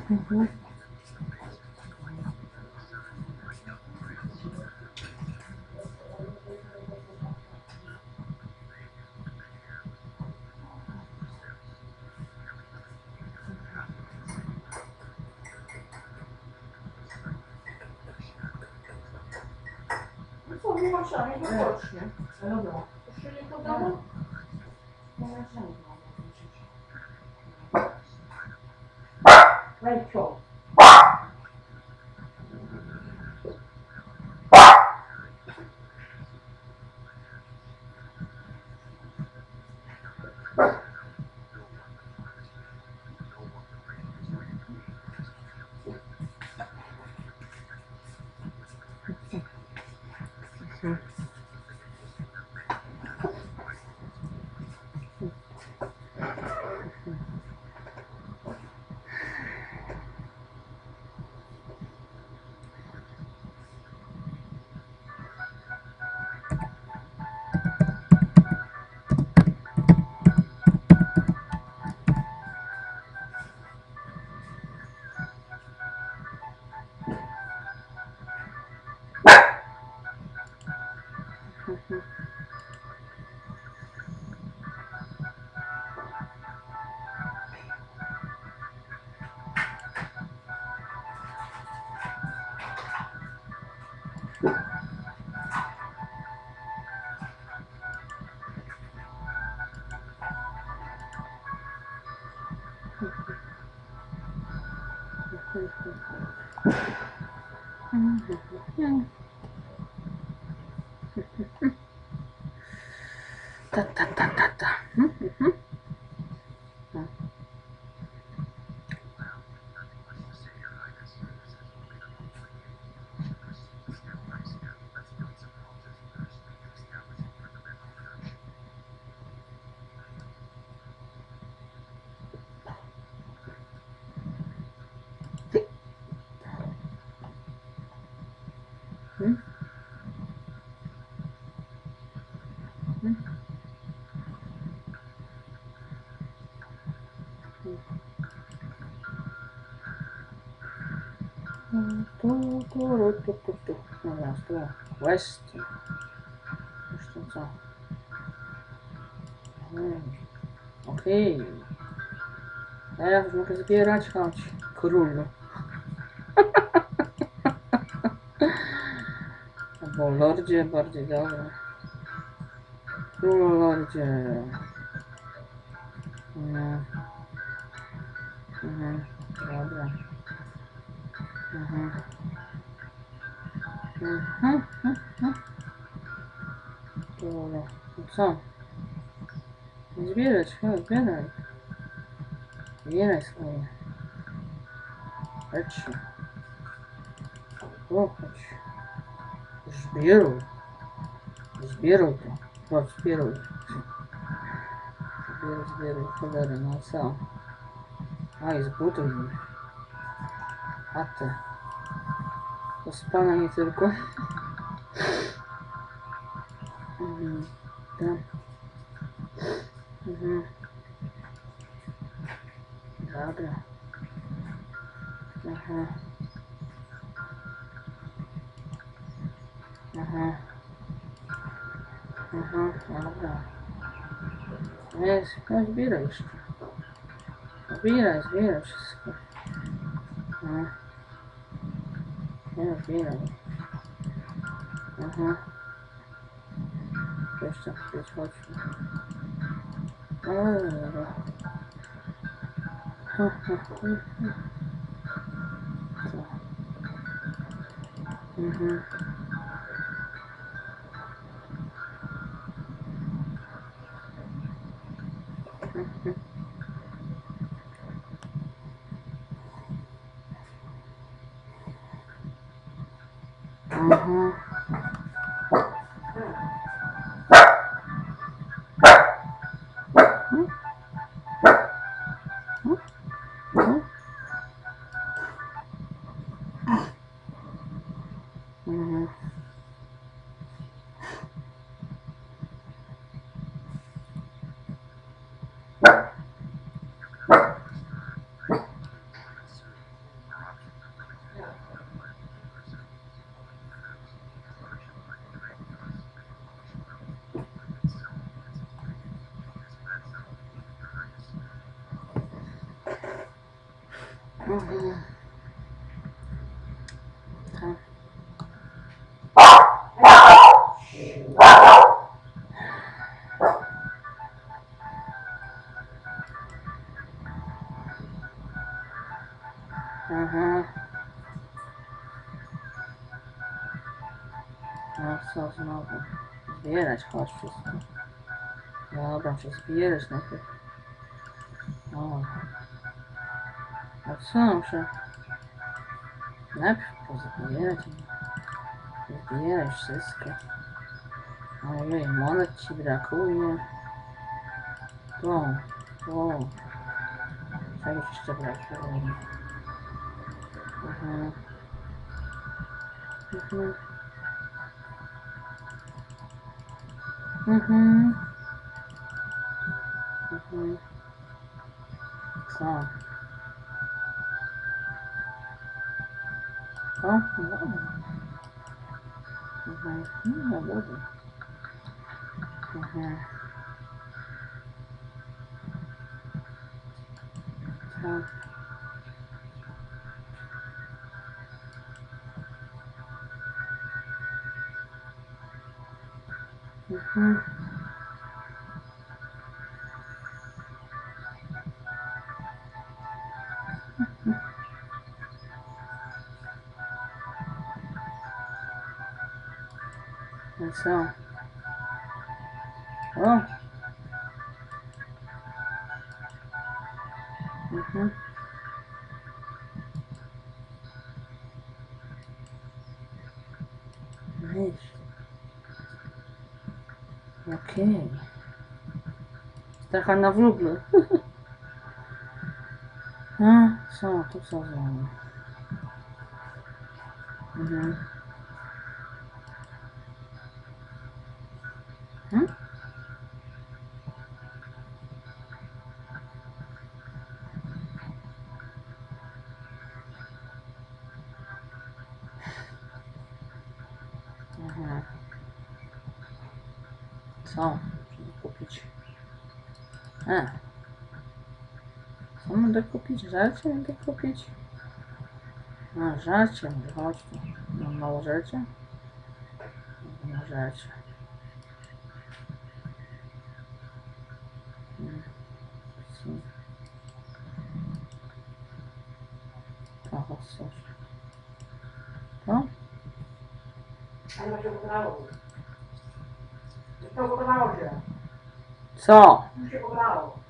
Mhm. No co, nie ma szans, nie rocznie. Dobra. Jeszcze nie podało? No ja sam mam. Co? Ta, ta, ta, ta, ta. Tu. Dobra, tu. Quest. Już to co? Okej. Teraz mogę zbierać, chodź. Królu. Albo lordzie, bardziej dobre. Królu lordzie. No. Dobra. Dobra. No co? Zbierać, chodź, zbieraj. Zbieraj swoje. Chodź. O, chodź. Zbieruj. Zbieruj to. Chodź, zbieruj. Zbieruj, cholery, no co? A, i zbuduj już. Chatę. To spana nie tylko. Tak. Dobra. Dobra. Jest, no zbieraj jeszcze. Zbieraj wszystko. No. Nie, zbieraj. Jeszcze gdzieś chodźmy. O, dobra. Co? Tak. Aha. No co znowu? Zbierać, chodź wszystko. Dobra, muszę zbierać najpierw. O. A co muszę? Najpierw pozbierać. Zbieraj wszystko. Ojej, monet ci brakuje. Tu. Czegoś jeszcze brakuje. Mhm. Co? O, dobra. No dobra. Tak. No co? O! Weź. Okej. Trochę na wróble. A, co? Tu co znowu? Co? Muszę kupić. Co będę kupić? Żarcie będę kupić? A, żarcie, chodź tu. Mam mało żarcia? Na żarcie. Aha, coś. To? Ale ma się pokonało. To pokonało się. Co? Już się pokonało.